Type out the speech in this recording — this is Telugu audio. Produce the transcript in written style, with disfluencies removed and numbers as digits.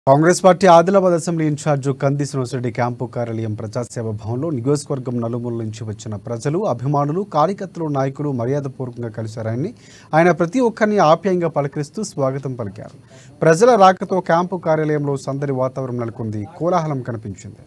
Congress party Adilabad assembly incharge Kandi Srinivasa Reddy camp కార్యాలయం ప్రజాసేవ భవన్లో నియోజకవర్గం నలుమూలల నుంచి వచ్చిన ప్రజలు, అభిమానులు, కార్యకర్తలు, నాయకులు మర్యాదపూర్వకంగా కలిశారని ఆయన ప్రతి ఒక్కరిని ఆప్యాయంగా పలకరిస్తూ స్వాగతం పలికారు. ప్రజల రాకతో క్యాంపు కార్యాలయంలో సందడి వాతావరణం నెలకొంది. కోలాహలం కనిపించింది.